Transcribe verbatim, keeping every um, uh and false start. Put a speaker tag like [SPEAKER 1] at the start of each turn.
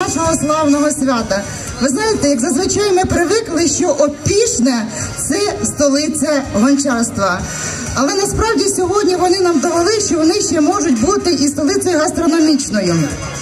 [SPEAKER 1] нашого славного свята. Ви знаєте, як зазвичай ми привикли, що Опішне – це столиця гончарства. Але насправді сьогодні вони нам довели, що вони ще можуть бути і столицею гастрономічною.